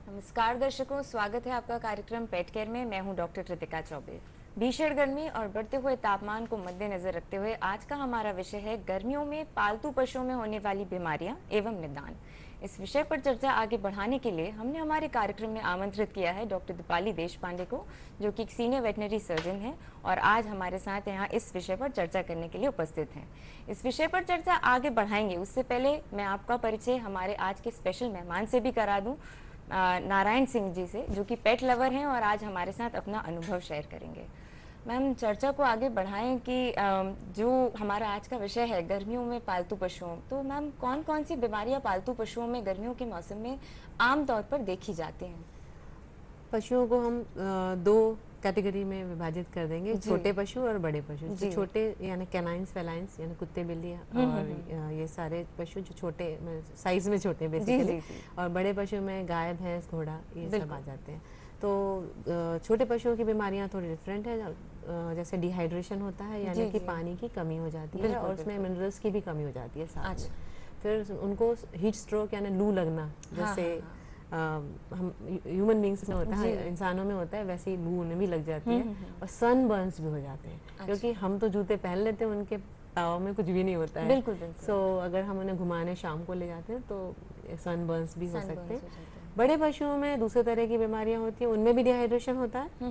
नमस्कार दर्शकों, स्वागत है आपका कार्यक्रम पेट केयर में। मैं हूं डॉक्टर कृतिका चौबे। भीषण गर्मी और बढ़ते हुए तापमान को मद्देनजर रखते हुए आज का हमारा विषय है गर्मियों में पालतू पशुओं में होने वाली बीमारियां एवं निदान। इस विषय पर चर्चा आगे बढ़ाने के लिए हमने हमारे कार्यक्रम में आमंत्रित किया है डॉक्टर दीपाली देशपांडे को, जो कि एक सीनियर वेटनरी सर्जन है और आज हमारे साथ यहाँ इस विषय पर चर्चा करने के लिए उपस्थित हैं। इस विषय पर चर्चा आगे बढ़ाएंगे उससे पहले मैं आपका परिचय हमारे आज के स्पेशल मेहमान से भी करा दूं, नारायण सिंह जी से, जो कि पेट लवर हैं और आज हमारे साथ अपना अनुभव शेयर करेंगे। मैम, चर्चा को आगे बढ़ाएं कि जो हमारा आज का विषय है गर्मियों में पालतू पशुओं, तो मैम कौन कौन सी बीमारियां पालतू पशुओं में गर्मियों के मौसम में आम तौर पर देखी जाती हैं? पशुओं को हम दो कैटेगरी में विभाजित कर देंगे, छोटे पशु और बड़े पशु। तो छोटे यानी कैनाइंस फेलाइंस यानी कुत्ते बिल्ली और ये सारे पशु जो छोटे साइज में छोटे बेसिकली, और बड़े पशु में गाय भैंस घोड़ा ये सब आ जाते हैं। तो छोटे पशुओं की बीमारियां थोड़ी डिफरेंट है। जैसे डिहाइड्रेशन होता है यानी कि पानी की कमी हो जाती है और उसमें मिनरल्स की भी कमी हो जाती है साथ में। फिर उनको हीट स्ट्रोक यानी लू लगना, जैसे हम ह्यूमन बींग्स में होता है, इंसानों में होता है, वैसे ही लू उन्हें भी लग जाती है। और सन बर्न्स भी हो जाते हैं, क्योंकि हम तो जूते पहन लेते हैं, उनके पाँव में कुछ भी नहीं होता है। बिल्कुल। सो अगर हम उन्हें घुमाने शाम को ले जाते हैं तो सन बर्न्स भी हो सकते हैं। बड़े पशुओं में दूसरे तरह की बीमारियां होती हैं, उनमें भी डिहाइड्रेशन होता है।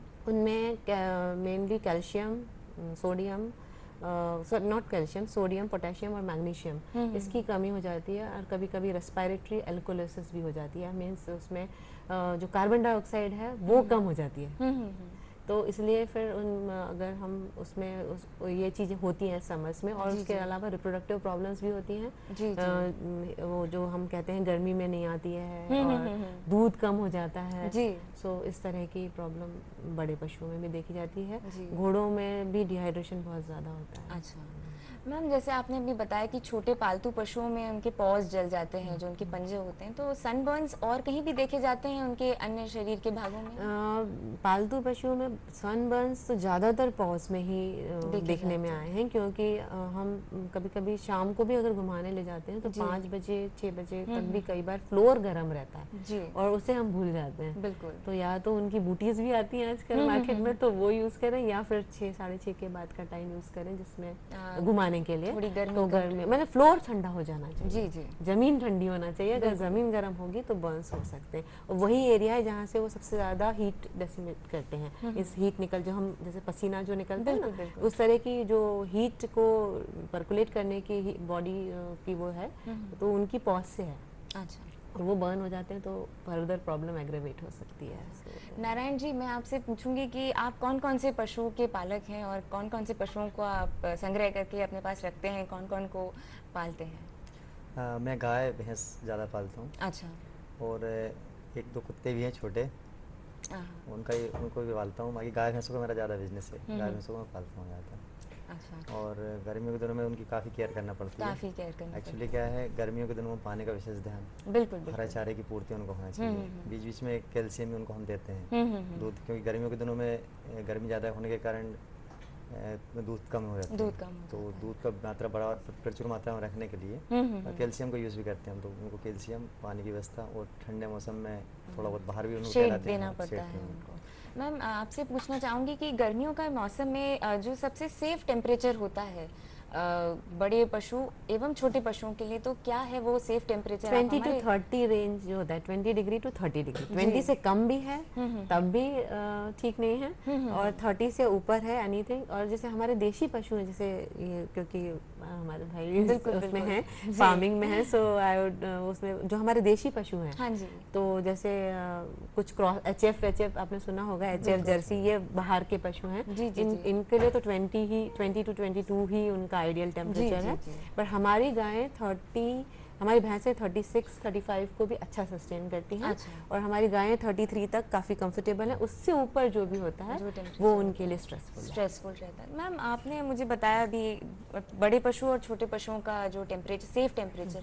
उनमें mainly calcium, sodium, not calcium, sodium, potassium और मैग्नीशियम, इसकी कमी हो जाती है। और कभी कभी रेस्पिरेटरी एल्कोलिसिस भी हो जाती है, मीन्स उसमें जो कार्बन डाइऑक्साइड है वो कम हो जाती है। तो इसलिए फिर अगर हम उसमें ये चीज़ें होती हैं समर्स में। और उसके अलावा रिप्रोडक्टिव प्रॉब्लम्स भी होती हैं, वो जो हम कहते हैं गर्मी में नहीं आती है और दूध कम हो जाता है। सो इस तरह की प्रॉब्लम बड़े पशुओं में भी देखी जाती है। घोड़ों में भी डिहाइड्रेशन बहुत ज़्यादा होता है। अच्छा मैम, जैसे आपने अभी बताया कि छोटे पालतू पशुओं में उनके पॉज जल जाते हैं, जो उनके पंजे होते हैं, तो सनबर्न्स और कहीं भी देखे जाते हैं उनके अन्य शरीर के भागों में? पालतू पशुओं में सनबर्न्स तो ज़्यादातर पॉज में ही देखने में आए हैं, क्योंकि हम कभी कभी शाम को भी अगर घुमाने ले जाते हैं तो 5 बजे 6 बजे तक भी कई बार फ्लोर गर्म रहता है और उसे हम भूल जाते हैं। बिल्कुल। तो या तो उनकी बूटीज भी आती हैं आजकल मार्केट में, तो वो यूज़ करें, या फिर 6 साढ़े 6 के बाद का टाइम यूज़ करें, जिसमें घुमाने के लिए थोड़ी गर्मी, तो गर्मी मैंने फ्लोर ठंडा हो जाना चाहिए। जी। जमीन ठंडी होना चाहिए। अगर जमीन गर्म होगी तो बर्न्स हो सकते हैं। और वही एरिया है जहाँ से वो सबसे ज्यादा हीट डेसिमेट करते हैं। इस हीट जो हम जैसे पसीना जो निकलता है ना, उस तरह की जो हीट को पर्कुलेट करने की बॉडी की वो है, तो उनकी पॉज से है। अच्छा। और वो बर्न हो जाते हैं तो फर्दर प्रॉब्लम एग्रेवेट हो सकती है। नारायण जी, मैं आपसे पूछूंगी कि आप कौन कौन से पशुओं के पालक हैं और कौन कौन से पशुओं को आप संग्रह करके अपने पास रखते हैं, कौन कौन को पालते हैं? मैं गाय भैंस ज़्यादा पालता हूँ। अच्छा। और 1-2 कुत्ते भी हैं छोटे, उनको भी पालता हूँ। बाकी गाय भैंसों का मेरा ज़्यादा बिजनेस है, गाय भैंसों को मैं पालता हूँ ज़्यादा। अच्छा। और गर्मियों के दिनों में उनकी काफ़ी केयर करना पड़ती है। काफ़ी केयर करना एक्चुअली क्या है, गर्मियों के दिनों में पानी का विशेष ध्यान, बिल्कुल हरा चारे की पूर्ति उनको होना चाहिए। बीच बीच में कैल्शियम भी उनको हम देते हैं। दूध, क्योंकि गर्मियों के दिनों में गर्मी ज़्यादा होने के कारण दूध कम हो जाता है। तो दूध का मात्रा प्रचुर मात्रा में रखने के लिए कैल्शियम का यूज़ भी करते हैं हम। तो उनको कैल्शियम, पानी की व्यवस्था, और ठंडे मौसम में थोड़ा बहुत बाहर भी उनको देना पड़ता है उनको। मैम, आपसे पूछना चाहूँगी कि गर्मियों का मौसम में जो सबसे सेफ टेम्परेचर होता है बड़े पशु एवं छोटे पशुओं के लिए, तो क्या है वो सेफ टेम्परेचर? 20 to 30 रेंज जो होता है, 20 डिग्री टू 30 डिग्री। 20 से कम भी है तब भी ठीक नहीं है, और 30 से ऊपर है एनीथिंग। और जैसे हमारे देशी पशु हैं, जैसे ये क्योंकि हमारे भाई उसमें हैं, फार्मिंग में है, सो आई वुड उसमें जो हमारे देशी पशु हैं, हाँ जी, तो जैसे कुछ क्रॉस HF आपने सुना होगा, HF जर्सी, ये बाहर के पशु हैं। इनके लिए तो 20 to 22 ही उनका आइडियल टेम्परेचर है। पर हमारी गायें हमारी भैंसें 36-35 को भी अच्छा सस्टेन करती हैं। और हमारी गायें 33 तक काफ़ी कंफर्टेबल है। उससे ऊपर जो भी होता है वो उनके लिए स्ट्रेसफुल रहता है। मैम, आपने मुझे बताया भी बड़े पशु और छोटे पशुओं का जो टेम्परेचर, सेफ टेम्परेचर है,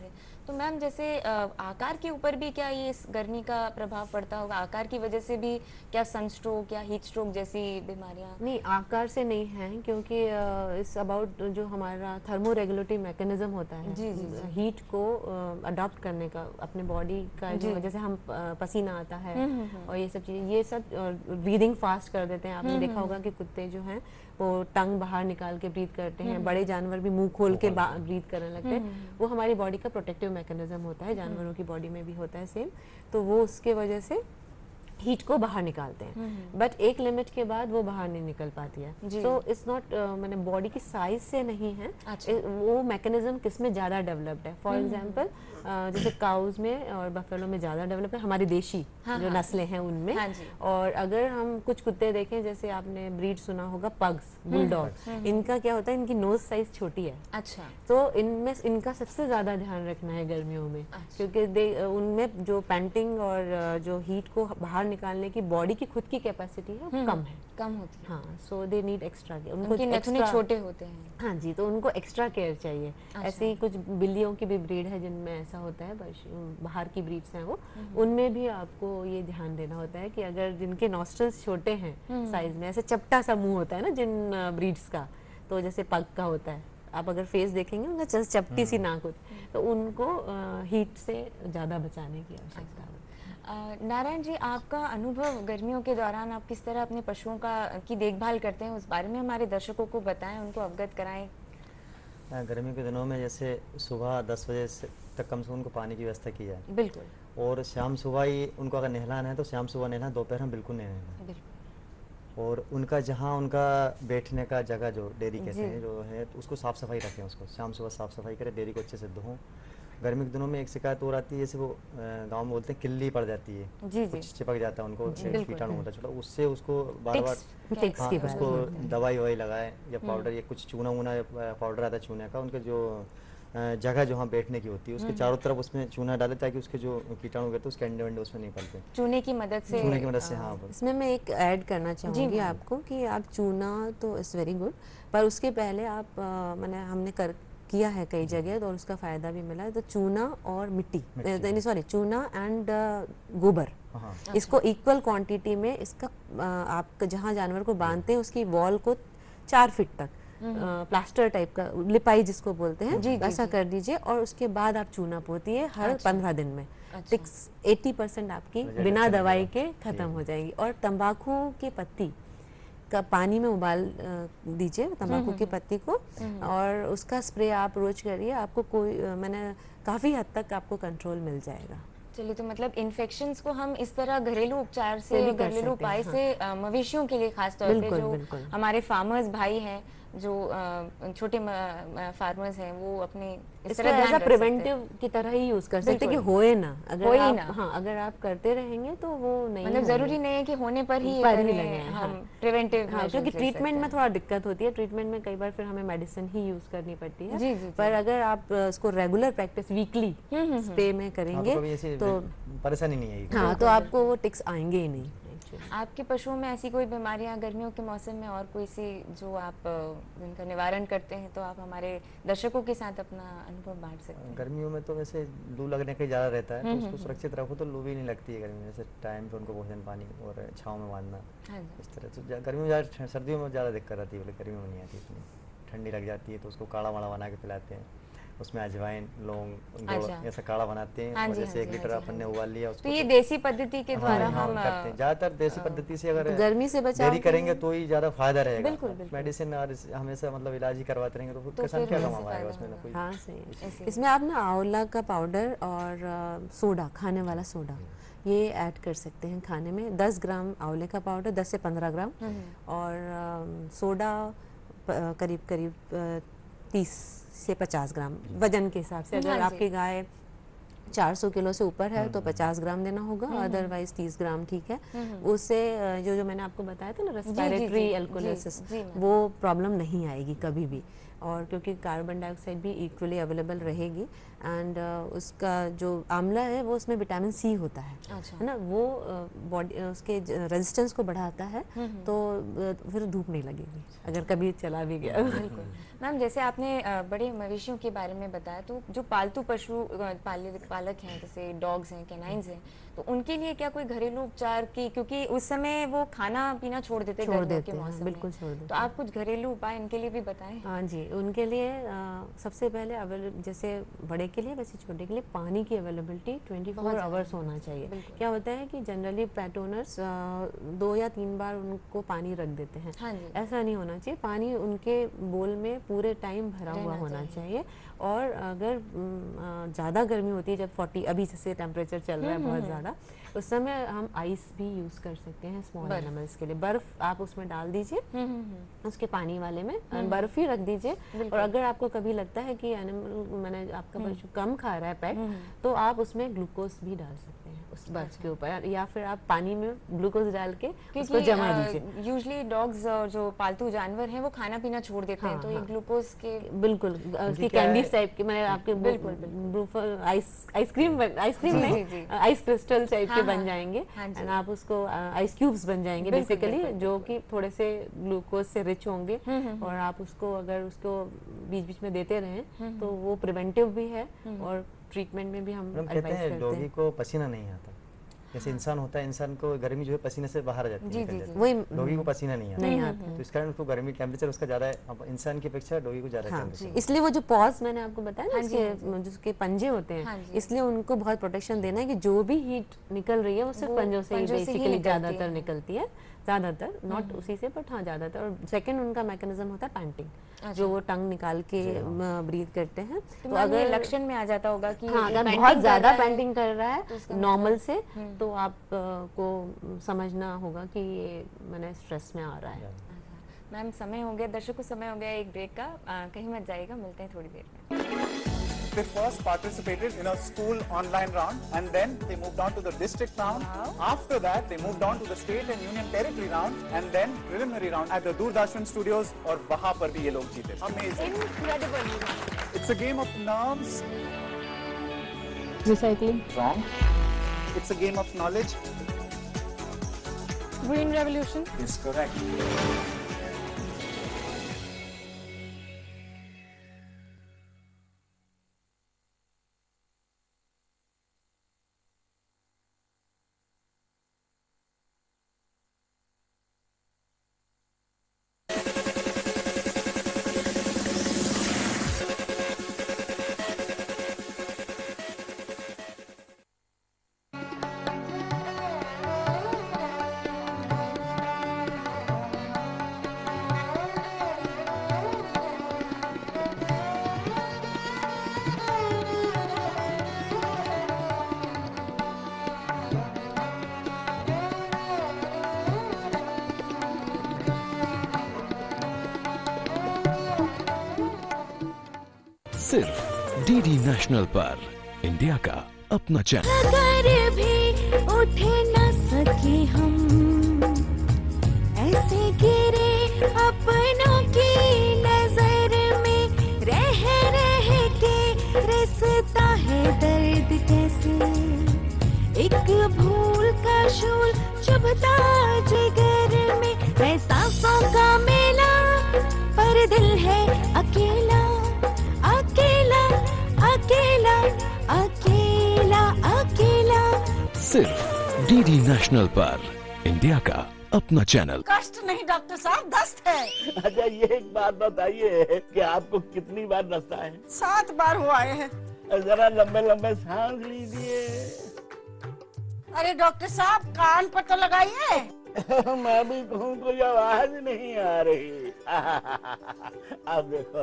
तो मैम जैसे आकार के ऊपर भी क्या ये इस गर्मी का प्रभाव पड़ता होगा? आकार की वजह से भी क्या सनस्ट्रोक या हीट स्ट्रोक जैसी बीमारियां? नहीं, आकार से नहीं है, क्योंकि इस अबाउट जो हमारा थर्मो रेगुलेटरी मैकेनिज्म होता है, जी, जी, जी। हीट को अडॉप्ट करने का अपने बॉडी का, जो जैसे हम पसीना आता है और ये सब चीज़ें, ये सब ब्रीदिंग फास्ट कर देते हैं। आपने देखा होगा कि कुत्ते जो हैं वो टंग बाहर निकाल के ब्रीथ करते हैं, बड़े जानवर भी मुंह खोल के ब्रीथ करने लगते हैं। वो हमारी बॉडी का प्रोटेक्टिव मैकेनिज्म होता है, जानवरों की बॉडी में भी होता है सेम। तो वो उसके वजह से हीट को बाहर निकालते हैं, बट एक लिमिट के बाद वो बाहर नहीं निकल पाती है। तो इट्स नॉट, मैंने बॉडी की साइज से नहीं है। अच्छा। वो मैकेनिज्म किस में ज़्यादा डेवलप्ड है। फॉर एग्जांपल जैसे काउज में और बफेलो में ज़्यादा डेवलप है, हमारी देशी जो नस्लें हैं उनमें। और अगर हम कुछ कुत्ते देखें, जैसे आपने ब्रीड सुना होगा पग्स, बुलडॉग, इनका क्या होता है, इनकी नोज साइज छोटी है। अच्छा। तो इनमें इनका सबसे ज़्यादा ध्यान रखना है गर्मियों में। अच्छा। क्योंकि उनमें जो पैंटिंग और जो हीट को बाहर निकालने की बॉडी की खुद की कैपेसिटी है वो कम होती है। हाँ, so they need extra care. उनको नथुने छोटे होते हैं। हाँ जी, तो उनको एक्स्ट्रा केयर चाहिए। अच्छा। ऐसे ही कुछ बिल्लियों की भी ब्रीड है जिनमें ऐसा होता है, बाहर की ब्रीड्स हैं वो, उनमें भी आपको ये ध्यान देना होता है कि अगर जिनके नॉस्ट्रल्स छोटे हैं साइज में, ऐसे चपटा सा मुंह होता है ना जिन ब्रीड्स का, तो जैसे पग का होता है, आप अगर फेस देखेंगे उनका चपटी सी नाक होती है, तो उनको हीट से ज़्यादा बचाने की आवश्यकता है। नारायण जी, आपका अनुभव गर्मियों के दौरान आप किस तरह अपने पशुओं की देखभाल करते हैं, उस बारे में हमारे दर्शकों को बताएं, उनको अवगत कराएं। गर्मियों के दिनों में जैसे सुबह 10 बजे तक कम से कम उनको पानी की व्यवस्था की जाए। बिल्कुल। और शाम सुबह ही उनको अगर नहलाना है तो शाम सुबह नहलाना, दोपहर में बिल्कुल नहीं नहलाना। और उनका जहाँ उनका बैठने का जगह जो डेयरी कहते हैं जो है, तो उसको साफ़ सफाई रखें, उसको शाम सुबह साफ़ सफाई करें, डेयरी को अच्छे से धों। गर्मी के दिनों में एक शिकायत और आती है, जैसे वो गांव में बोलते हैं किल्ली पड़ जाती है, कुछ चिपक जाता है उनको, कीटाणु होता है छोटा, उससे उसको बार बार उसको दवाई ववाई लगाए या पाउडर या कुछ चूना वूना पाउडर आता है चूने का, उनके जो जगह जो वहाँ बैठने की होती है उसके चारों तरफ उसमें चूना डाले ताकि उसके जो कीटाणु रहते हैं उसके अंडे वंडे उसमें नहीं पलते, चूने की मदद से। हाँ, इसमें मैं एक ऐड करना चाहूँगी आपको कि आप चूना तो इज़ वेरी गुड, पर उसके पहले आप हमने किया है कई जगह और उसका फ़ायदा भी मिला है। तो चूना और मिट्टी, सॉरी, चूना एंड गोबर, इसको इक्वल क्वांटिटी में इसका आप जहाँ जानवर को बांधते हैं उसकी वॉल को 4 फीट तक प्लास्टर टाइप का, लिपाई जिसको बोलते हैं, ऐसा कर दीजिए। और उसके बाद आप चूना पोतिए हर 15 दिन में। 80% आपकी बिना दवाई के ख़त्म हो जाएगी। और तंबाकू की पत्ती का पानी में उबाल दीजिए, तंबाकू की पत्ती को, और उसका स्प्रे आप रोज करिए, आपको काफ़ी हद तक आपको कंट्रोल मिल जाएगा। चलिए, तो मतलब इन्फेक्शंस को हम इस तरह घरेलू उपचार से, घरेलू उपाय से मवेशियों के लिए खास तौर पे जो हमारे फार्मर्स भाई हैं, जो छोटे फार्मर्स हैं, वो अपने इस तरह प्रिवेंटिव की तरह ही यूज कर सकते हैं कि होए ना। अगर आप करते रहेंगे तो वो नहीं, मतलब जरूरी नहीं है कि होने पर ही हम प्रिवेंटिव, क्योंकि ट्रीटमेंट में थोड़ा दिक्कत होती है। ट्रीटमेंट में कई बार फिर हमें मेडिसिन ही यूज करनी पड़ती है। पर अगर आप इसको रेगुलर प्रैक्टिस वीकली स्प्रे में करेंगे तो परेशानी नहीं आएगी। हाँ, तो आपको वो टिक्स आएंगे ही नहीं। आपके पशुओं में ऐसी कोई बीमारियां गर्मियों के मौसम में और कोई सी जो आप इनका निवारण करते हैं, तो आप हमारे दर्शकों के साथ अपना अनुभव बांट सकते हैं। गर्मियों में तो वैसे लू लगने का ज़्यादा रहता है, तो उसको सुरक्षित रखो तो लू भी नहीं लगती है गर्मी में। जैसे टाइम पे उनको भोजन पानी और छाँव में बांधना, इस तरह से। गर्मी में ज़्यादा, सर्दियों में ज़्यादा दिक्कत आती है, गर्मी में नहीं आती इतनी। ठंडी लग जाती है तो उसको काढ़ा वाड़ा बना के पिलाते हैं, उसमें अजवाइन, लौंग, ऐसा काढ़ा बनाते हैं। और जैसे 1 लीटर अपन ने उबाल लिया उसको, तो ये देसी पद्धति के द्वारा हम करते हैं। ज़्यादातर देसी पद्धति से अगर गर्मी से बचाव करेंगे तो ही ज़्यादा फायदा रहेगा। मेडिसिन और हमेशा मतलब इलाज ही करवाते रहेंगे तो किसान क्या कमाएगा उसमें ना कोई। हाँ, सही। इसमें आप ना आंवला का पाउडर और सोडा, खाने वाला सोडा, ये ऐड कर सकते हैं खाने में। 10 ग्राम आंवले का पाउडर, 10 से 15 ग्राम, और सोडा करीब 30 से 50 ग्राम वजन के हिसाब से। अगर आपकी गाय 400 किलो से ऊपर है तो 50 ग्राम देना होगा, अदरवाइज 30 ग्राम ठीक है। उससे जो मैंने आपको बताया था ना, रेस्पिरेटरी एल्कोलिसिस, वो प्रॉब्लम नहीं आएगी कभी भी। और क्योंकि कार्बन डाइऑक्साइड भी इक्वली अवेलेबल रहेगी एंड उसका जो आंवला है वो उसमें विटामिन सी होता है, है ना, वो बॉडी उसके रेजिस्टेंस को बढ़ाता है, तो फिर धूप नहीं लगेगी अगर कभी चला भी गया। बिल्कुल मैम, जैसे आपने बड़े मवेशियों के बारे में बताया, तो जो पालतू पशु पालक हैं जैसे डॉग्स हैं, कैनाइन्स हैं, तो उनके लिए क्या कोई घरेलू उपचार की, क्योंकि उस समय वो खाना पीना छोड़ देते हैं, बिल्कुल छोड़ देते, तो आप कुछ घरेलू उपाय इनके लिए भी बताएं। हाँ जी, उनके लिए सबसे पहले जैसे बड़े के लिए वैसे छोटे के लिए पानी की अवेलेबिलिटी 24 आवर्स होना चाहिए। क्या होता है कि जनरली पेट ओनर्स 2 या 3 बार उनको पानी रख देते हैं, ऐसा नहीं होना चाहिए। पानी उनके बोल में पूरे टाइम भरा हुआ होना चाहिए। और अगर ज़्यादा गर्मी होती है, जब 40 अभी जैसे टेम्परेचर चल रहा है बहुत ज़्यादा, उस समय हम आइस भी यूज़ कर सकते हैं स्मॉल एनिमल्स के लिए। बर्फ़ आप उसमें डाल दीजिए उसके पानी वाले में, बर्फ़ ही रख दीजिए। और अगर आपको कभी लगता है कि एनिमल आपका पशु कम खा रहा है पेट, तो आप उसमें ग्लूकोज भी डाल सकते हैं उस बर्फ के ऊपर, या फिर आप पानी में ग्लूकोज डाल के उसको जमा दीजिए। यूजुअली डॉग्स और जो पालतू जानवर हैं वो खाना पीना छोड़ देते हैं, तो ये ग्लूकोज के बिल्कुल उसकी कैंडीज टाइप के, मैंने आपके बिल्कुल आइसक्रीम नहीं, आइस क्रिस्टल टाइप के बन जाएंगे एंड आप उसको आइस क्यूब्स बन जाएंगे बेसिकली, जो कि थोड़े से ग्लूकोज से रिच होंगे। और आप उसको अगर उसको बीच बीच में देते रहें तो वो प्रिवेंटिव भी है और ट्रीटमेंट में भी हम कहते हैं डॉगी को पसीना नहीं आता, जैसे इंसान होता है, इंसान को गर्मी जो है पसीने से बाहर आ जाती है, वही डॉगी को पसीना नहीं आता, तो इस कारण उसको गर्मी टेम्परेचर उसका ज्यादा है इंसान की अपेक्षा डॉगी को ज्यादा टेम्परेचर। इसलिए वो जो पॉज मैंने आपको बताया ना, जिसके पंजे होते हैं, इसलिए उनको बहुत प्रोटेक्शन देना है कि जो भी हीट निकल रही है वो सिर्फ पंजों से ही बेसिकली ज्यादातर निकलती है, ज्यादातर नॉट उसी से बट हाँ ज्यादातर। और सेकंड उनका मैकेनिज्म होता है पैंटिंग, जो वो टंग निकाल के ब्रीथ करते हैं। तो अगर लक्षण में आ जाता होगा कि अगर बहुत ज्यादा पैंटिंग कर रहा है नॉर्मल से, तो आप को समझना होगा कि ये मैंने स्ट्रेस में आ रहा है। मैम समय हो गया, दर्शकों समय हो गया एक ब्रेक का, कहीं मत जाइएगा, मिलते हैं थोड़ी देर में। They first participated in a school online round and then they moved on to the district round. After that, they moved on to the state and union territory round and then preliminary round at the Darshan studios और वहाँ पर भी ये लोग जीते। Amazing. Incredible. It's a game of nerves. Recycling. Wrong. It's a game of knowledge. Green revolution. Is correct. सिर्फ DD national पर, India का अपना चैनल। अगर भी उठे न सके हम, ऐसे गिरे अपनों की नजर में, रह रह के रिसता है दर्द कैसे, एक भूल का शूल चुभता जिगर में, है सांसों का मेला पर दिल है अकेला, अकेला अकेला अकेला अकेला। सिर्फ डीडी नेशनल पर, इंडिया का अपना चैनल। कष्ट नहीं डॉक्टर साहब, दस्त है। अच्छा ये एक बात बताइए कि आपको कितनी बार दस्ता है? 7 बार हुआ है। जरा लंबे लंबे सांस लीजिए। अरे डॉक्टर साहब कान पर तो लगाइए। मैं भी कहूँ कोई आवाज नहीं आ रही। अब देखो।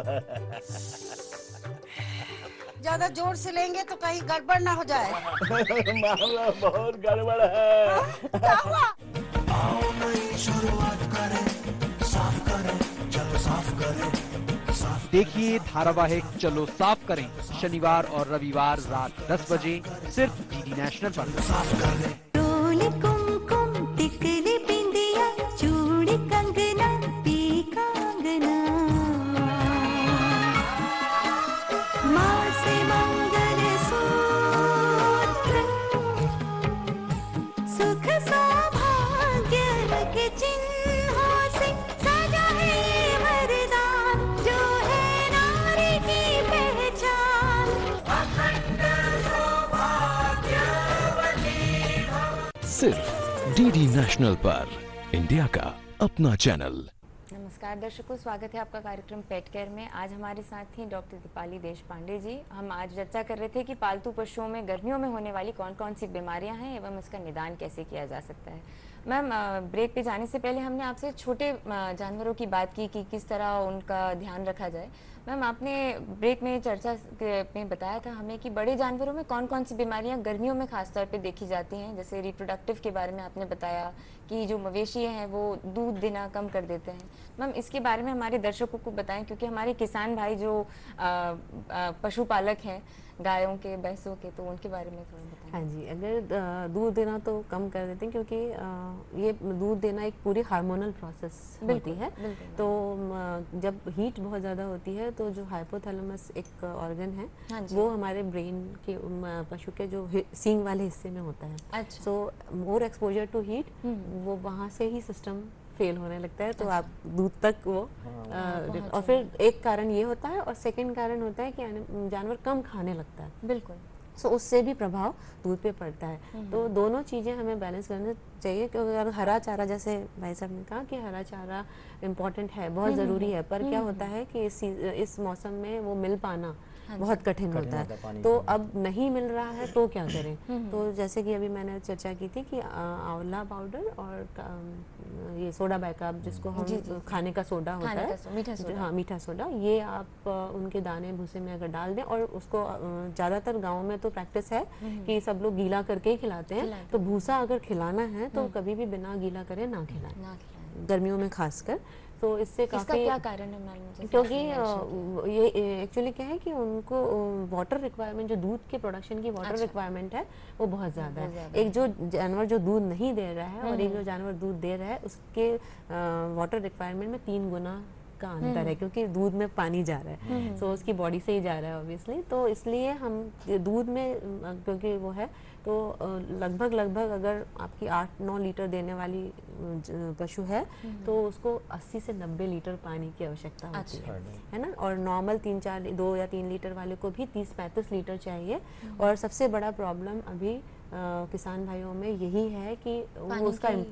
ज्यादा जोर से लेंगे तो कहीं गड़बड़ ना हो जाए। मामला बहुत गड़बड़ है। क्या हुआ? आओ नई शुरुआत करें, साफ करें, चलो साफ करें। देखिए धारावाहिक चलो साफ करें शनिवार और रविवार रात 10 बजे सिर्फ डीडी नेशनल पर। साफ करें। कुमकुम टिकली बिंदिया चूड़ी कंगना टीका कंगना। सौभाग्य के चिन्हों से सजा है ये वरदान, जो है नारी की पहचान। अखंड सौभाग्यवती भव। सिर्फ डीडी नेशनल पर, इंडिया का अपना चैनल। नमस्कार दर्शकों, स्वागत है आपका कार्यक्रम पेट केयर में। आज हमारे साथ थी डॉक्टर दीपाली देशपांडे जी। हम आज चर्चा कर रहे थे कि पालतू पशुओं में गर्मियों में होने वाली कौन कौन सी बीमारियां हैं एवं इसका निदान कैसे किया जा सकता है। मैम, ब्रेक पे जाने से पहले हमने आपसे छोटे जानवरों की बात की कि किस तरह उनका ध्यान रखा जाए। मैम, आपने ब्रेक में चर्चा में बताया था हमें कि बड़े जानवरों में कौन कौन सी बीमारियां गर्मियों में खासतौर पे देखी जाती हैं। जैसे रिप्रोडक्टिव के बारे में आपने बताया कि जो मवेशी हैं वो दूध देना कम कर देते हैं। मैम, इसके बारे में हमारे दर्शकों को बताएं, क्योंकि हमारे किसान भाई जो पशुपालक हैं गायों के, भैंसों के, तो उनके बारे में थोड़ा बताएं। हाँ जी, अगर दूध देना तो कम कर देते हैं, क्योंकि ये दूध देना एक पूरी हार्मोनल प्रोसेस होती है। तो जब हीट बहुत ज़्यादा होती है तो जो हाइपोथैलेमस एक ऑर्गन है, वो हमारे ब्रेन के पशु के जो सींग वाले हिस्से में होता है। अच्छा। So more exposure to heat, वो वहाँ से ही सिस्टम फेल होने लगता है। तो आप दूध तक वो और फिर एक कारण ये होता है, और सेकंड कारण होता है कि जानवर कम खाने लगता है। बिल्कुल। सो उससे भी प्रभाव दूध पे पड़ता है। तो दोनों चीज़ें हमें बैलेंस करना चाहिए, क्योंकि अगर हरा चारा, जैसे भाई साहब ने कहा कि हरा चारा इम्पोर्टेंट है, बहुत ज़रूरी है, पर क्या होता है कि इस मौसम में वो मिल पाना बहुत कठिन होता है। तो अब नहीं मिल रहा है तो क्या करें। तो जैसे कि अभी मैंने चर्चा की थी कि आंवला पाउडर और ये सोडा बाइकार्ब, जिसको हम खाने का सोडा होता है, हाँ मीठा सोडा, ये आप उनके दाने भूसे में अगर डाल दें, और उसको ज़्यादातर गाँव में तो प्रैक्टिस है कि सब लोग गीला करके ही खिलाते हैं। तो भूसा अगर खिलाना है तो कभी भी बिना गीला करे ना खिलाएं, गर्मियों में खासकर। तो इससे काफ़ी, क्या कारण है मैम? क्योंकि ये एक्चुअली क्या है कि उनको वाटर रिक्वायरमेंट, जो दूध के प्रोडक्शन की वाटर रिक्वायरमेंट है, वो बहुत ज़्यादा है। एक जो जानवर जो दूध नहीं दे रहा है और एक जो जानवर दूध दे रहा है, उसके वाटर रिक्वायरमेंट में 3 गुना का अंतर है, क्योंकि दूध में पानी जा रहा है, तो उसकी बॉडी से ही जा रहा है ऑब्वियसली। तो इसलिए हम दूध में, क्योंकि वो है, तो लगभग अगर आपकी 8-9 लीटर देने वाली पशु है, तो उसको 80 से 90 लीटर पानी की आवश्यकता होती है ना। और नॉर्मल 2 या 3 लीटर वाले को भी 30-35 लीटर चाहिए। और सबसे बड़ा प्रॉब्लम अभी किसान भाइयों में यही है कि वो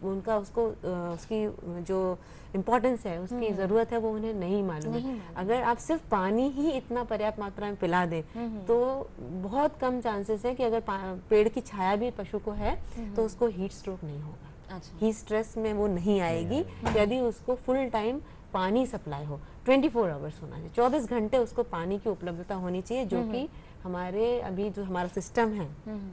उसकी जो इम्पोर्टेंस है, उसकी ज़रूरत है, वो उन्हें नहीं मालूम है। अगर आप सिर्फ पानी ही इतना पर्याप्त मात्रा में पिला दें, तो बहुत कम चांसेस है कि अगर पेड़ की छाया भी पशु को है तो उसको हीट स्ट्रोक नहीं होगा। हीट स्ट्रेस में वो नहीं आएगी, यदि उसको फुल टाइम पानी सप्लाई हो, 24 आवर्स होना चाहिए, 24 घंटे उसको पानी की उपलब्धता होनी चाहिए, जो कि हमारे अभी जो हमारा सिस्टम है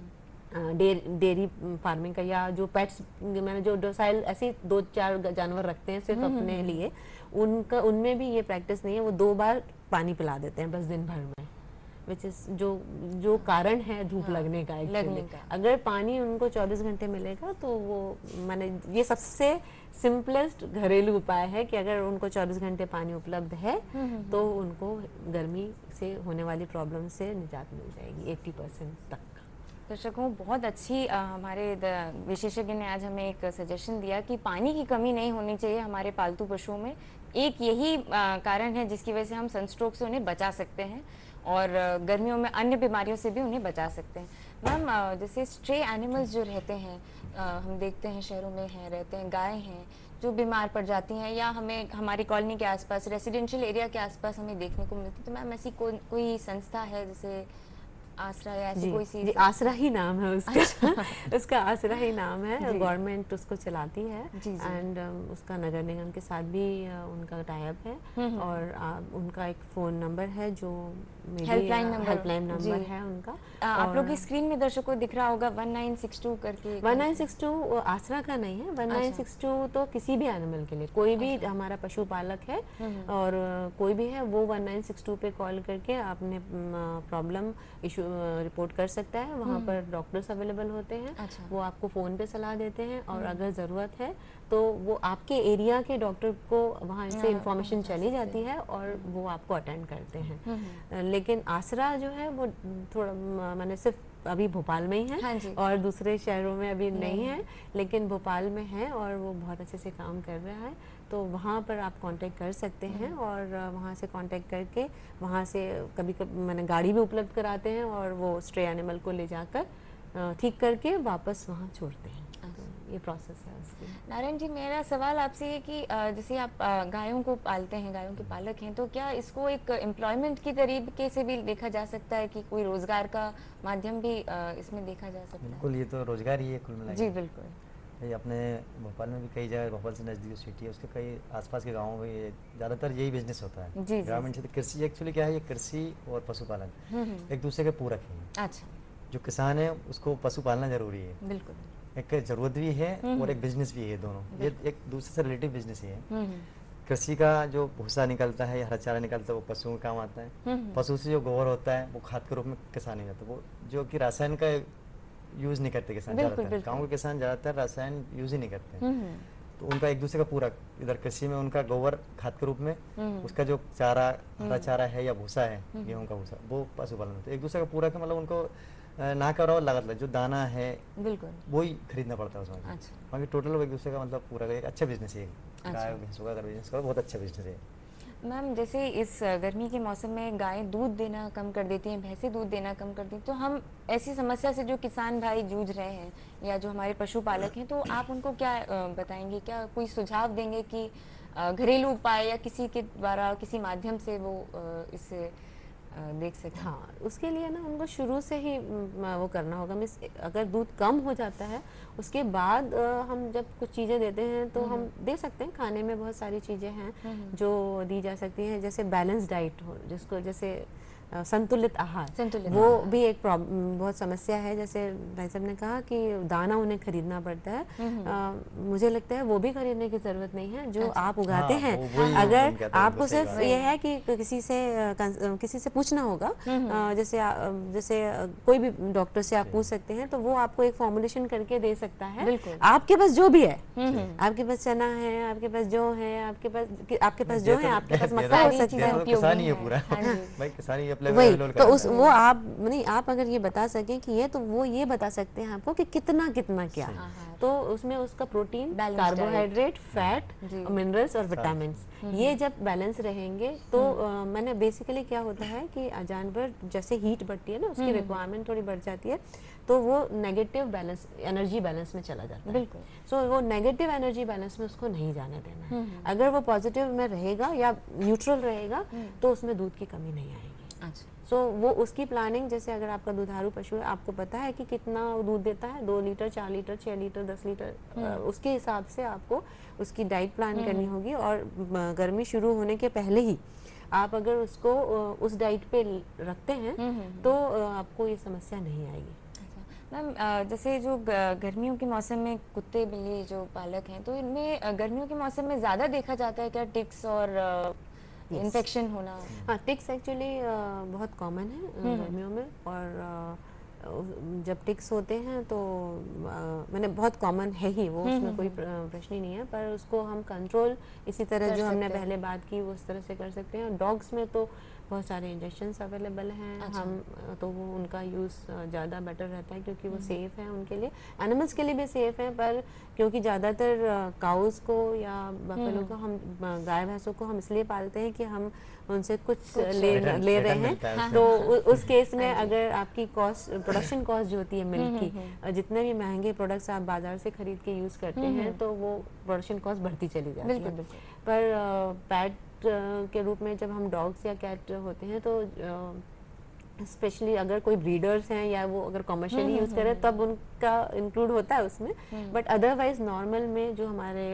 डेयरी फार्मिंग का, या जो पेट्स, मैंने जो डोसाइल ऐसे 2-4 जानवर रखते हैं सिर्फ अपने लिए, उनमें भी ये प्रैक्टिस नहीं है। वो 2 बार पानी पिला देते हैं बस दिन भर में, विच इज जो कारण है धूप लगने का। अगर पानी उनको 24 घंटे मिलेगा तो वो, माने ये सबसे सिंपलेस्ट घरेलू उपाय है कि अगर उनको 24 घंटे पानी उपलब्ध है तो उनको गर्मी से होने वाली प्रॉब्लम से निजात मिल जाएगी 80% तक। दर्शकों, बहुत अच्छी हमारे विशेषज्ञ ने आज हमें एक सजेशन दिया कि पानी की कमी नहीं होनी चाहिए हमारे पालतू पशुओं में। एक यही कारण है जिसकी वजह से हम सनस्ट्रोक से उन्हें बचा सकते हैं और गर्मियों में अन्य बीमारियों से भी उन्हें बचा सकते हैं। मैम, जैसे स्ट्रे एनिमल्स जो रहते हैं, हम देखते हैं शहरों में रहते हैं, गाय हैं जो बीमार पड़ जाती हैं, या हमें हमारी कॉलोनी के आसपास, रेसिडेंशियल एरिया के आसपास हमें देखने को मिलती है। तो मैम, ऐसी कोई संस्था है जैसे आसरा या ऐसी कोई सी? आसरा ही नाम है उसका। उसका आसरा ही नाम है, गवर्नमेंट उसको चलाती है। एंड उसका नगर निगम के साथ भी उनका टाइप है, और उनका एक फ़ोन नंबर है जो हेल्पलाइन नंबर है उनका। आप लोग की स्क्रीन में दर्शकों को दिख रहा होगा 1962 करके। 1962 आसरा का नहीं है, 1962 तो किसी भी एनिमल के लिए, कोई भी हमारा पशुपालक है और कोई भी है, वो 1962 पे कॉल करके अपने प्रॉब्लम इशू रिपोर्ट कर सकता है। वहाँ पर डॉक्टर्स अवेलेबल होते हैं। वो आपको फ़ोन पे सलाह देते हैं, और अगर ज़रूरत है तो वो आपके एरिया के डॉक्टर को वहाँ से इंफॉर्मेशन चली जाती है और वो आपको अटेंड करते हैं। लेकिन आसरा जो है वो थोड़ा, मैंने सिर्फ अभी भोपाल में ही है। हाँ जी। और दूसरे शहरों में अभी नहीं है, लेकिन भोपाल में है और वो बहुत अच्छे से काम कर रहा है। तो वहाँ पर आप कांटेक्ट कर सकते हैं और वहाँ से कांटेक्ट करके वहाँ से कभी कभी मैंने गाड़ी भी उपलब्ध कराते हैं और वो स्ट्रे एनिमल को ले जाकर ठीक करके वापस वहाँ छोड़ते हैं। तो ये प्रोसेस है उसकी। नारायण जी, मेरा सवाल आपसे ये कि जैसे आप गायों को पालते हैं, गायों के पालक हैं, तो क्या इसको एक एम्प्लॉयमेंट की तरीके से भी देखा जा सकता है कि कोई रोजगार का माध्यम भी इसमें देखा जा सकता है? बिल्कुल, ये तो रोजगार ही है कुल मिला के। जी बिल्कुल। ये अपने भोपाल में भी कई जगह, भोपाल से नज़दीक सिटी है, उसके कई आसपास के गाँवों में ज़्यादातर यही बिजनेस होता है। जी, ग्रामीण क्षेत्र कृषि एक्चुअली क्या है, ये कृषि और पशुपालन एक दूसरे के पूरक है। अच्छा। जो किसान है उसको पशु पालना जरूरी है, बिल्कुल, एक जरूरत भी है और एक बिजनेस भी है, दोनों ये एक दूसरे से रिलेटिव बिजनेस ही है। कृषि का जो भूसा निकलता है या हरा चारा निकलता है वो पशुओं के काम आता है। पशु से जो गोबर होता है वो खाद के रूप में किसान ही जाता है, वो जो कि रासायन का यूज नहीं करते किसान। ज़्यादातर गाँव के किसान ज़्यादातर रासायन यूज ही नहीं करते, तो उनका एक दूसरे का पूरक, इधर कृषि में उनका गोबर खाद के रूप में, उसका जो चारा हरा चारा है या भूसा है गेहूं का भूसा, वो पशुपालन होता है। एक दूसरे का पूरक है, मतलब उनको ना करो लागत लगे, जो दाना है बिल्कुल वही खरीदना पड़ता है उसमें। अच्छा। बाकी टोटल एक दूसरे का मतलब पूरा एक अच्छा बिजनेस है। गाय भैंसों का अगर बिजनेस करो बहुत अच्छा बिजनेस है। मैम, जैसे इस गर्मी के मौसम में गायें दूध देना कम कर देती हैं, भैंसें दूध देना कम कर देती हैं, तो हम ऐसी समस्या से जो किसान भाई जूझ रहे हैं या जो हमारे पशुपालक हैं, तो आप उनको क्या बताएंगे, क्या कोई सुझाव देंगे कि घरेलू उपाय या किसी के द्वारा किसी माध्यम से वो इसे देख सकें? हाँ, उसके लिए ना उनको शुरू से ही वो करना होगा। मिस अगर दूध कम हो जाता है उसके बाद हम जब कुछ चीज़ें देते हैं तो हम दे सकते हैं। खाने में बहुत सारी चीज़ें हैं जो दी जा सकती हैं, जैसे बैलेंस डाइट हो, जिसको जैसे संतुलित आहार, वो भी एक बहुत समस्या है। जैसे भाई साहब ने कहा कि दाना उन्हें खरीदना पड़ता है, मुझे लगता है वो भी खरीदने की जरूरत नहीं है। जो आप उगाते हैं, अगर आपको सिर्फ ये है कि किसी से पूछना होगा, जैसे कोई भी डॉक्टर से आप पूछ सकते हैं, तो वो आपको एक फॉर्मुलेशन करके दे सकता है। आपके पास जो भी है, आपके पास चना है, आपके पास जो है, आपके पास जो है, आपके पास मक्का हो सकता है, वही तो वो आप नहीं, आप अगर ये बता सकें कि ये, तो वो ये बता सकते हैं आपको कि कितना कितना क्या, तो उसमें उसका प्रोटीन, कार्बोहाइड्रेट, फैट, मिनरल्स और विटामिन, ये जब बैलेंस रहेंगे तो मैंने बेसिकली क्या होता है कि जानवर जैसे हीट बढ़ती है ना, उसकी रिक्वायरमेंट थोड़ी बढ़ जाती है, तो वो नेगेटिव बैलेंस, एनर्जी बैलेंस में चला जाता है। बिल्कुल। सो वो नेगेटिव एनर्जी बैलेंस में उसको नहीं जाने देना है। अगर वो पॉजिटिव में रहेगा या न्यूट्रल रहेगा तो उसमें दूध की कमी नहीं आएगी। अच्छा। सो वो उसकी प्लानिंग, जैसे अगर आपका दुधारू पशु है, आपको पता है कि कितना दूध देता है, 2 लीटर, 4 लीटर, 6 लीटर, 10 लीटर, उसके हिसाब से आपको उसकी डाइट प्लान करनी होगी। और गर्मी शुरू होने के पहले ही आप अगर उसको उस डाइट पे रखते हैं तो आपको ये समस्या नहीं आएगी। मैम, जैसे जो गर्मियों के मौसम में कुत्ते बिल्ली जो पालक हैं, तो इनमें गर्मियों के मौसम में ज़्यादा देखा जाता है क्या टिक्स और इन्फेक्शन होना? हाँ, टिक्स एक्चुअली बहुत कॉमन है गर्मियों में, और जब टिक्स होते हैं तो मैंने बहुत कॉमन है ही वो, उसमें कोई प्रश्न ही नहीं है, पर उसको हम कंट्रोल इसी तरह जो हमने पहले बात की वो उस तरह से कर सकते हैं। डॉग्स में तो बहुत सारे इंजेक्शंस अवेलेबल हैं। अच्छा। हम तो वो उनका यूज़ ज़्यादा बेटर रहता है क्योंकि वो सेफ़ है उनके लिए, एनिमल्स के लिए भी सेफ़ है, पर क्योंकि ज़्यादातर काउस को या बफेलो को हम, गाय भैंसों को हम इसलिए पालते हैं कि हम उनसे कुछ ले रहे हैं, तो उस केस में अगर आपकी कॉस्ट, प्रोडक्शन कॉस्ट जो होती है मिल्क की, जितने भी महंगे प्रोडक्ट्स आप बाजार से खरीद के यूज़ करते हैं तो वो प्रोडक्शन कॉस्ट बढ़ती चली जाती है। पर पैट के रूप में जब हम डॉग्स या कैट होते हैं तो स्पेशली अगर कोई ब्रीडर्स हैं या वो अगर कमर्शियली यूज़ करें तब उनका इंक्लूड होता है उसमें, बट अदरवाइज नॉर्मल में जो हमारे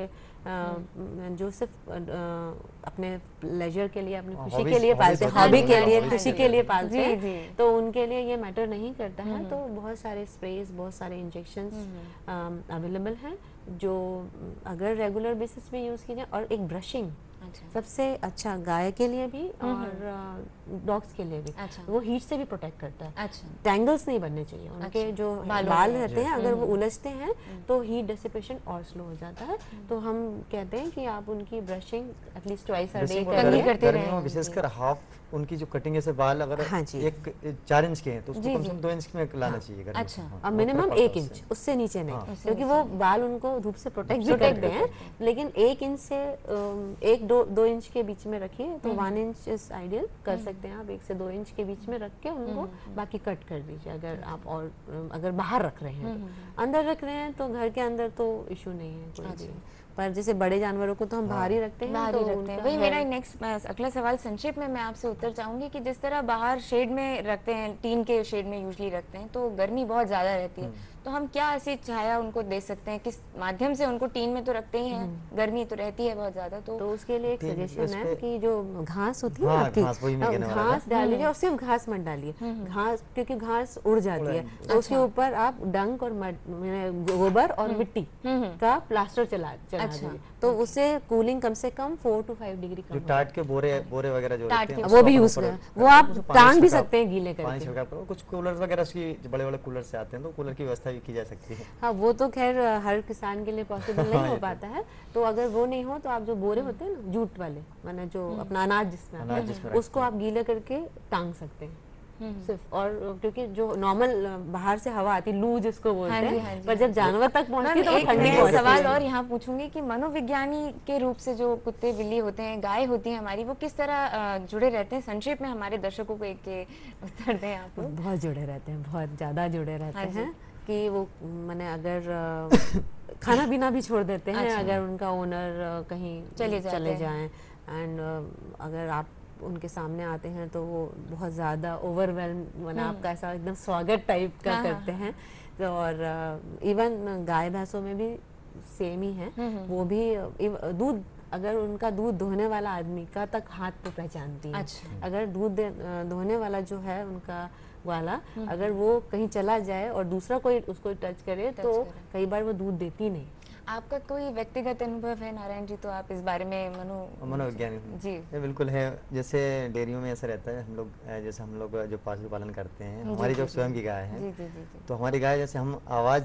जो सिर्फ अपने प्लेजर के लिए, अपनी खुशी के लिए पालते हैं, हॉबी के लिए, खुशी के लिए पालते हैं, तो उनके लिए ये मैटर नहीं करता है। तो बहुत सारे स्प्रेज, बहुत सारे इंजेक्शंस अवेलेबल हैं जो अगर रेगुलर बेसिस पे यूज़ की जाए, और एक ब्रशिंग सबसे अच्छा गाय के लिए भी और डॉग्स के लिए भी। वो हीट से भी प्रोटेक्ट करता है। टैंगल्स नहीं बनने चाहिए उनके, जो बाल रहते हैं अगर वो उलझते हैं तो हीट डिसिपेशन और स्लो हो जाता है। तो हम कहते हैं कि आप उनकी brushing at least twice a day करते रहें। विशेषकर हाफ उनकी जो कटिंग है से बाल अगर 4 इंच के हैं तो उसको कम से कम 2 इंच में लाना चाहिए। अच्छा, मिनिमम 1 इंच, उससे नीचे नहीं, क्योंकि वो बाल उनको धूप से प्रोटेक्ट भी करते हैं। लेकिन 1 इंच से 1-2 इंच के बीच में रखिए तो 1 इंच इज आइडियल कर सकते हैं आप। 1 से 2 इंच के बीच में रख के उनको बाकी कट कर दीजिए अगर आप, और अगर बाहर रख रहे हैं तो। अंदर रख रहे हैं तो घर के अंदर तो इशू नहीं है कोई भी, पर जैसे बड़े जानवरों को तो हम बाहर ही रखते हैं। तो वही मेरा नेक्स्ट अगला सवाल संक्षेप में मैं आपसे उत्तर चाहूंगी कि जिस तरह बाहर शेड में रखते हैं, टीन के शेड में यूजली रखते हैं, तो गर्मी बहुत ज्यादा रहती है, तो हम क्या ऐसी छाया उनको दे सकते हैं? किस माध्यम से? उनको टीन में तो रखते ही हैं, गर्मी तो रहती है बहुत ज्यादा, तो उसके लिए एक सजेशन है कि जो घास होती है आपकी, घास डालिए और सिर्फ घास मत डालिए, घास, क्योंकि घास उड़ जाती है, तो उसके ऊपर आप डंक और गोबर और मिट्टी का प्लास्टर चला दीजिए, तो उससे कूलिंग कम से कम 4 to 5 डिग्री कम। टाट के बोरे वगैरह जो रहते हैं वो भी यूज करें, वो आप टांग भी सकते हैं गीले करके। कुछ कूलर वगैरह की बड़े कूलर से आते हैं तो कूलर की व्यवस्था भी की जा सकती है। हाँ, वो तो खैर हर किसान के लिए पॉसिबल नहीं हो पाता है, तो अगर वो नहीं हो तो आप जो बोरे होते हैं ना जूट वाले, माने जो अपना अनाज जिसमें उसको आप गीले करके टांग सकते हैं सिर्फ। और क्योंकि जो नॉर्मल बाहर से हवा आती, लू जिसको बोलते हैं, पर जब जानवर तक पहुंचती है तो ठंडी पहुंचती है। सवाल और यहाँ पूछूंगी कि मनोविज्ञानी के रूप से जो कुत्ते बिल्ली होते हैं, गाय होती है हमारी, वो किस तरह जुड़े रहते हैं? संक्षेप में हमारे दर्शकों को एक उत्तर दें आप लोग। बहुत जुड़े रहते हैं, बहुत ज्यादा जुड़े रहते हैं कि वो मैंने अगर खाना पीना भी छोड़ देते हैं अगर उनका ओनर कहीं चले जाएं, एंड अगर आप उनके सामने आते हैं तो वो बहुत ज़्यादा ओवरवेलम, मैंने आपका ऐसा एकदम स्वागत टाइप का करते हैं। तो और इवन गाय भैंसों में भी सेम ही है, वो भी दूध, अगर उनका दूध दोहने वाला आदमी का तक हाथ तो पहचानती है। अगर दूध दोहने वाला जो है उनका वाला, अगर वो कहीं चला जाए और दूसरा कोई उसको टच करे तो कई बार वो दूध देती नहीं। आपका कोई व्यक्तिगत अनुभव है नारायण जी? तो आप इस बारे में मनोविज्ञानी जी बिल्कुल है। जैसे डेयरियों में ऐसा रहता है, हम लोग जैसे हम लोग जो पशु पालन करते हैं, हमारी जो स्वयं की गाय है, तो हमारी गाय जैसे हम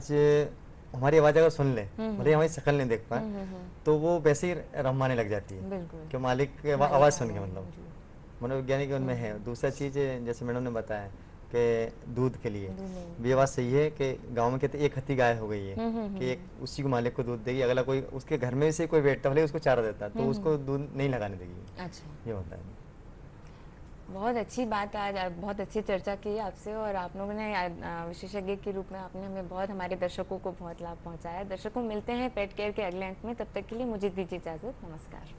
हमारी आवाज अगर सुन ले, भले हमारी शक्ल नहीं देख पाए, तो वो वैसे ही रमाने लग जाती है कि मालिक आवाज सुन के, मतलब मनोविज्ञानिक उनमें है। दूसरा चीज जैसे मैडम ने बताया कि दूध के लिए भी ये बात सही है कि गांव में कहते एक हत्ती गाय हो गई है कि एक उसी को मालिक को दूध देगी, अगला कोई उसके घर में से कोई बैठता भले उसको चारा देता तो उसको दूध नहीं लगाने देगी। ये होता है। बहुत अच्छी बात, आज बहुत अच्छी चर्चा की आपसे, और आप लोगों ने विशेषज्ञ के रूप में आपने हमें बहुत, हमारे दर्शकों को बहुत लाभ पहुंचाया। दर्शकों, मिलते हैं पेट केयर के अगले अंक में, तब तक के लिए मुझे दीजिए इजाजत। नमस्कार।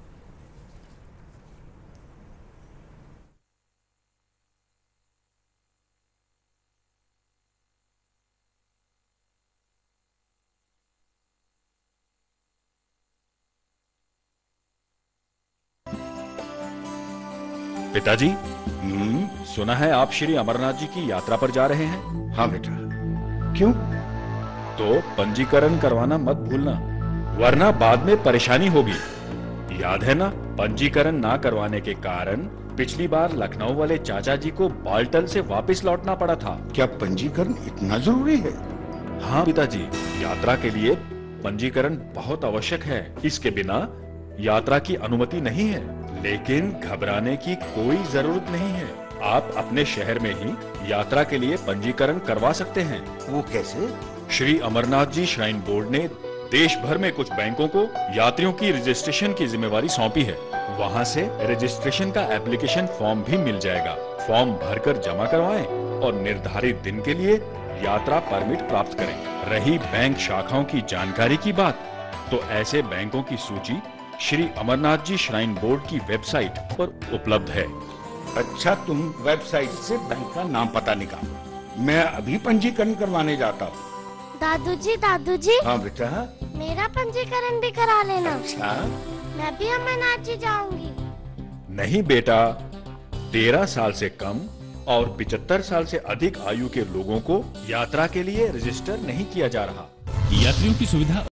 पिताजी, सुना है आप श्री अमरनाथ जी की यात्रा पर जा रहे हैं? हाँ बेटा। क्यों? तो पंजीकरण करवाना मत भूलना, वरना बाद में परेशानी होगी। याद है ना, पंजीकरण ना करवाने के कारण पिछली बार लखनऊ वाले चाचा जी को बालटल से वापस लौटना पड़ा था। क्या पंजीकरण इतना जरूरी है? हाँ पिताजी, यात्रा के लिए पंजीकरण बहुत आवश्यक है। इसके बिना यात्रा की अनुमति नहीं है। लेकिन घबराने की कोई जरूरत नहीं है, आप अपने शहर में ही यात्रा के लिए पंजीकरण करवा सकते हैं। वो कैसे? श्री अमरनाथ जी श्राइन बोर्ड ने देश भर में कुछ बैंकों को यात्रियों की रजिस्ट्रेशन की जिम्मेवारी सौंपी है। वहां से रजिस्ट्रेशन का एप्लीकेशन फॉर्म भी मिल जाएगा। फॉर्म भरकर जमा करवाएं और निर्धारित दिन के लिए यात्रा परमिट प्राप्त करें। रही बैंक शाखाओं की जानकारी की बात, तो ऐसे बैंकों की सूची श्री अमरनाथ जी श्राइन बोर्ड की वेबसाइट पर उपलब्ध है। अच्छा, तुम वेबसाइट से बैंक का नाम पता निकालो, मैं अभी पंजीकरण करवाने जाता हूँ। दादू जी। हाँ बेटा। मेरा पंजीकरण भी करा लेना। अच्छा। मैं भी अमरनाथ जी जाऊंगी। नहीं बेटा, 13 साल से कम और 75 साल से अधिक आयु के लोगों को यात्रा के लिए रजिस्टर नहीं किया जा रहा। यात्रियों की सुविधा